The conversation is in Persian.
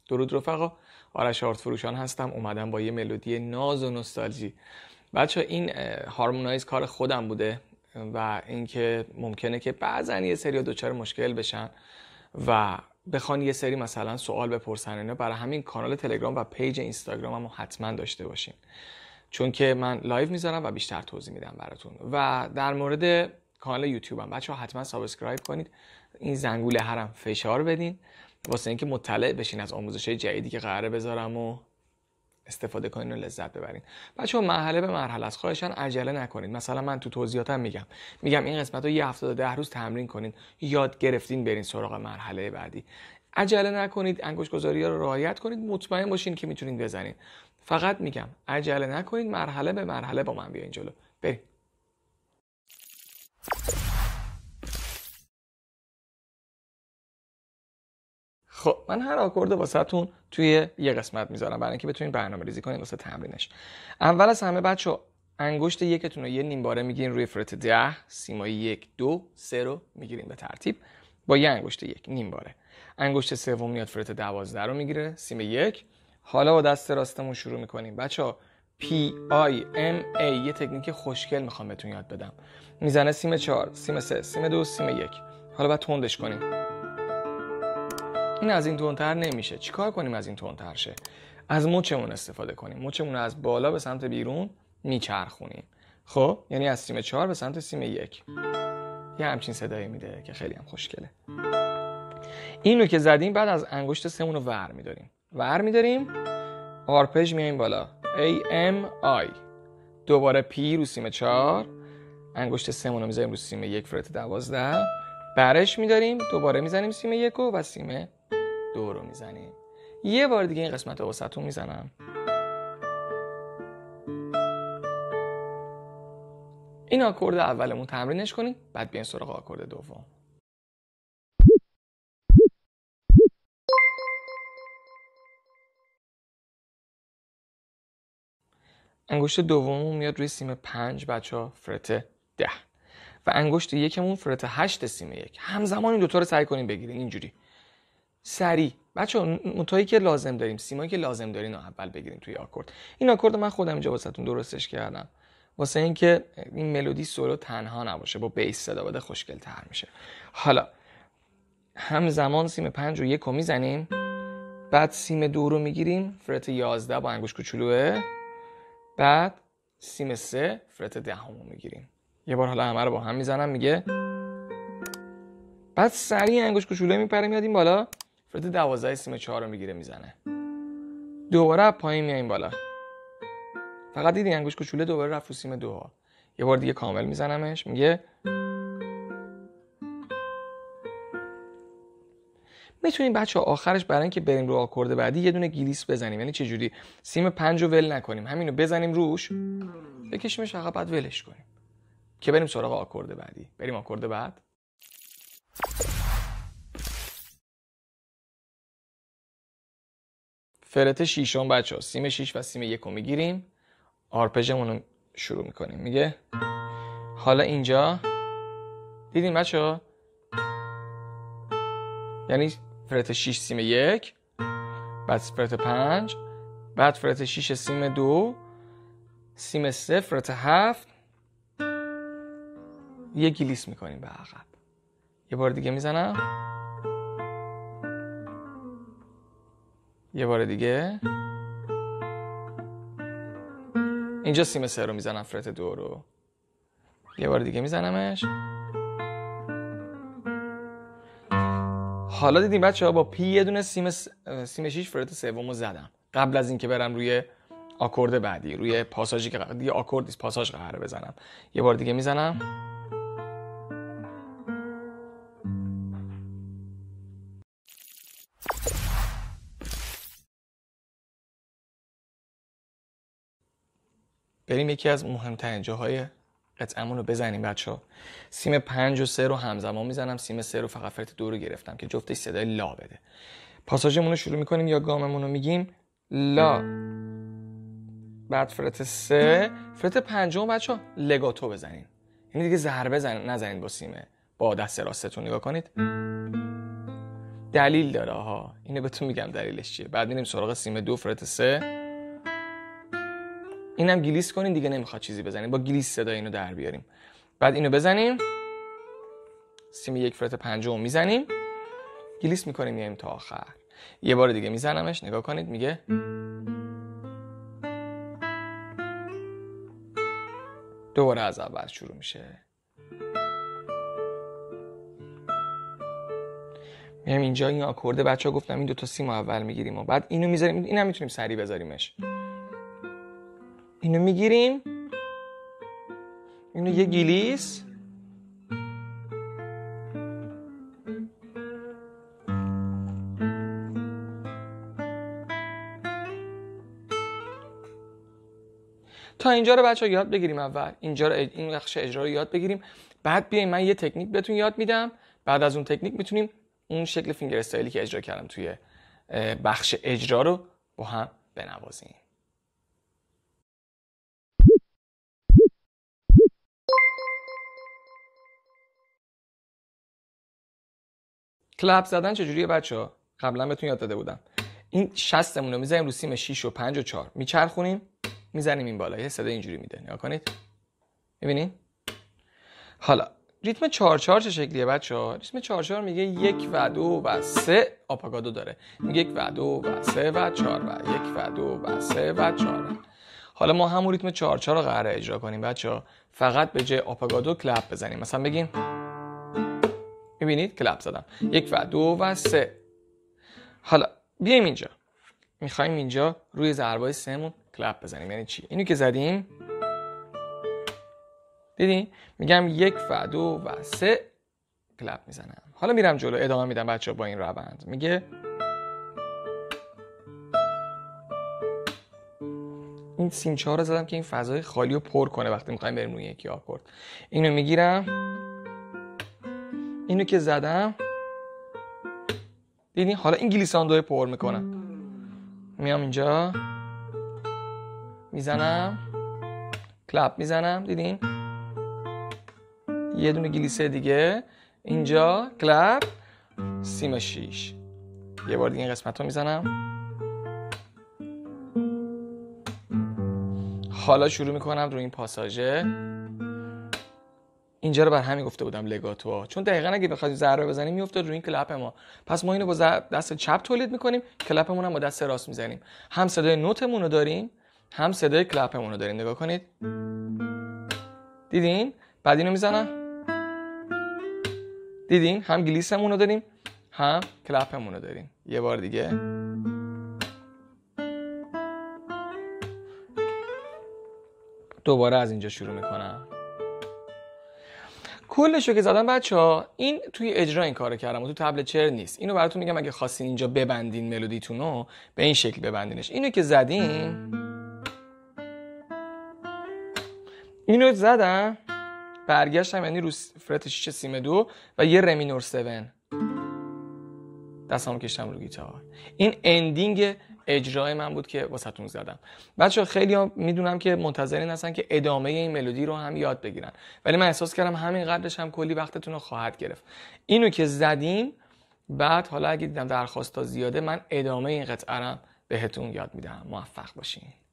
درود رفقا، آرش آرتفروشان هستم. اومدم با یه ملودی ناز و نوستالژی. بچه این هارمونایز کار خودم بوده و اینکه ممکنه که بعضن یه سری دوچار مشکل بشن و بخوان یه سری مثلا سوال بپرسن اینا، برای همین کانال تلگرام و پیج اینستاگراممو حتما داشته باشین، چون که من لایو میذارم و بیشتر توضیح میدم براتون. و در مورد کانال یوتیوبم بچه‌ها حتما سابسکرایب کنید، این زنگوله هرم فشار بدین واسه اینکه مطلع بشین از آموزش‌های جدیدی که قراره بذارم و استفاده کنین و لذت ببرین. بچه‌ها مرحله به مرحله است، خواهشاً عجله نکنید. مثلا من تو توضیحاتم میگم این قسمت رو یه هفته تا 10 روز تمرین کنین، یاد گرفتین برین سراغ مرحله بعدی. عجله نکنید، انگشت گذاری‌ها رو رعایت کنید، مطمئن باشین که میتونین بزنین. فقط میگم عجله نکنید، مرحله به مرحله با من بیاین جلو. بریم. خب من هر آکورد واسهتون توی یه قسمت میذارم برای اینکه بتونین برنامه‌ریزی کنین واسه تمرینش. اول از همه بچه‌ها انگشت یکتون رو یه نیم باره میگیرین روی فرت 10، سیمای 1 2 3 رو میگیرین به ترتیب با یه انگشت یک نیم باره. انگشت سوم میاد فرت 12 رو میگیره، سیم 1. حالا با دست راستمون شروع میکنیم بچه‌ها. PIMA یه تکنیک خوشگل میخوام بهتون یاد بدم. میزنه سیم 4، سیم 3، سیم 2، سیم 1. حالا بعد تندش کنیم. این از این تندتر نمیشه. چیکار کنیم از این تندتر شه؟ از مچمون استفاده کنیم. مچمون رو از بالا به سمت بیرون میچرخونیم. خب یعنی از سیم 4 به سمت سیم 1. یه همچین صدایی میده که خیلی هم خوشگله. اینو که زدیم بعد از انگشت سمون رو ور میداریم آرپژ میایم بالا AMI. دوباره P رو سیم 4، انگشت سمون رو میذاریم رو سیم 1 فرت 12، برش میداریم، دوباره میزنیم سیم 1 و سیم 2 رو میزنیم. یه بار دیگه این قسمت رو واسهتون میزنم. این آکورد اولمون تمرینش کنیم، بعد بیاین سراغ آکورد دوم. انگشت دوممون میاد روی سیم 5 بچه‌ها فرت 10 و انگشت یکمون فرت 8 سیم 1. همزمان این دوتا رو سعی کنیم بگیرین اینجوری سریع. بچه‌ها نوتایی که لازم داریم، سیمایی که لازم دارین رو اول بگیرین توی آکورد. این آکورد من خودم اینجا واسهتون درستش کردم واسه اینکه این ملودی سولو تنها نباشه، با بیس صدا بده خوشگل تر میشه. حالا همزمان سیم 5 رو 1 رو میزنیم، بعد سیم 2 رو میگیریم فرت 11 با انگشت کوچولوه، بعد سیم 3 فرت 10 رو میگیریم. یه بار حالا همه رو با هم میزنم میگه، بعد سریع انگشت کوچولوه میپره میادیم بالا فرت 12 سیم 4 رو میگیره میزنه، دوباره پایین میایم بالا. فقط دیدین انگشت کوچوله دوباره رفت رو سیم 2. یه بار دیگه کامل میزنمش میگه. میتونیم بچه آخرش برای اینکه بریم رو آکورد بعدی یه دونه گلیس بزنیم. یعنی چه جوری؟ سیم 5 رو ول نکنیم، همینو بزنیم روش، بکشیمش عقب، بعد ولش کنیم که بریم سراغ آکورد بعدی. بریم آکورد بعد. فرت 6 بچه‌ها، سیم 6 و سیم 1 رو میگیریم، آرپژمون رو شروع میکنیم. میگه حالا اینجا دیدین بچه‌ها، یعنی فرت 6 سیم 1، بعد فرت 5، بعد فرت 6 سیم 2، سیم 3 فرت 7، یه گلیس میکنیم به عقب. یه بار دیگه میزنم، یه بار دیگه. اینجا سیم 3 رو میزنم فرت 2 رو، یه بار دیگه میزنمش. حالا دیدیم بچه‌ها با پی یه دونه سیم 6 فرت 3 رو زدم قبل از اینکه برم روی آکورد بعدی، روی پاساژی که دیگه آکورد نیست پاساژ قراره بزنم. یه بار دیگه میزنم. بریم یکی از مهمترین جاهای قطعمون رو بزنیم بچه‌ها. سیم 5 و 3 رو همزمان میزنم، سیم 3 رو فقط فرت 2 رو گرفتم که جفتش صدای لا بده. پاساژمون رو شروع میکنیم یا گاممون رو میگیم لا، بعد فرت 3، فرت 5 بچه‌ها لگاتو بزنین، یعنی دیگه ضربه نزنین با سیم، با دست راستتون. نگاه کنید دلیل داره ها، اینو بهتون میگم دلیلش چیه. بعد میریم سراغ سیم 2 فرت 3. اینم گلیس کنین دیگه، نمیخواد چیزی بزنیم، با گلیس صدا اینو در بیاریم. بعد اینو بزنیم، سیم 1 فرت 5 میزنیم، گلیس میکنیم میایم تا آخر. یه بار دیگه میزنمش، نگاه کنید میگه دوباره از اول شروع میشه. میایم اینجا این آکورد بچه‌ها گفتم این دو تا سیم اول میگیریم و بعد اینو میذاریم. اینم میتونیم سری بذاریمش. اینو میگیریم، اینو یه گلیس، تا اینجا رو بچه‌ها یاد بگیریم. اول اینجا رو، این بخش اجرا رو یاد بگیریم. بعد بیایم من یه تکنیک بهتون یاد میدم. بعد از اون تکنیک میتونیم اون شکل فینگر استایلی که اجرا کردم توی بخش اجرا رو با هم بنوازیم. کلپ زدن چجوریه بچه‌ها؟ قبلا بهتون یاد داده بودم. این شستمون رو میذاریم رو سیم 6 و 5 و 4، میچرخونیم، میزنیم این بالا، یه صدا اینجوری میده. نگاه کنید، میبینید؟ حالا ریتم 4 4 چه شکلیه بچه‌ها؟ ریتم 4 4 میگه 1 و 2 و 3 آپاگادو داره. میگه 1 و 2 و 3 و 4 و 1 و 2 و 3 و 4. حالا ما همون ریتم 4 4 رو قراره اجرا کنیم بچه‌ها. فقط به جای آپاگادو کلپ بزنیم. مثلا بگیم، میبینید کلپ زدم 1 و 2 و 3. حالا بیایم اینجا، میخوایم اینجا روی ضربای 3 مون کلپ بزنیم. یعنی چی؟ اینو که زدیم، دیدین؟ میگم 1 و 2 و 3 کلپ میزنم. حالا میرم جلو، ادامه میدم بچه‌ها با این روند. میگه این سیم 4 رو زدم که این فضای خالی رو پر کنه وقتی میخوایم بریم روی یکی آکورد. اینو میگیرم، اینو که زدم، دیدین؟ حالا این گلیساندو پر میکنم. میام اینجا میزنم، کلپ میزنم، دیدین؟ یه دونه گلیسه دیگه اینجا، کلپ، سیم 6. یه بار دیگه این قسمت رو میزنم. حالا شروع میکنم رو این پاساژه. اینجا رو بر همین گفته بودم لگاتو، چون دقیقاً اگه بخواید ضربه بزنیم میافتاد روی این کلپ ما. پس ما اینو با دست چپ تولید میکنیم، کلپمون هم با دست راست میزنیم. هم صدای نوتمون رو داریم، هم صدای کلپمون رو داریم. نگاه کنید، دیدین؟ بعد اینو میزنم، دیدین؟ هم گلیسمون رو داریم، هم کلپمون رو داریم. یه بار دیگه دوباره از اینجا شروع میکنم. کلشو که زدم بچه‌ها، این توی اجرا این کارو کردم و تو تبلچر نیست. اینو براتون میگم اگه خواستین اینجا ببندین ملودیتونو، به این شکل ببندینش. اینو که زدیم، اینو زدم، برگشتم، یعنی رو فرت 6 سیم 2 و یه ره مینور 7، دستامو کشتم رو گیتار. این اندینگ اجرای من بود که واسهتون زدم. بچه‌ها خیلی‌ها میدونم که منتظرین هستن که ادامه این ملودی رو هم یاد بگیرن، ولی من احساس کردم همین قدرش هم کلی وقتتون رو خواهد گرفت. اینو که زدیم، بعد حالا اگه دیدم درخواست زیاده، من ادامه این قطعه رو بهتون یاد میدم. موفق باشین.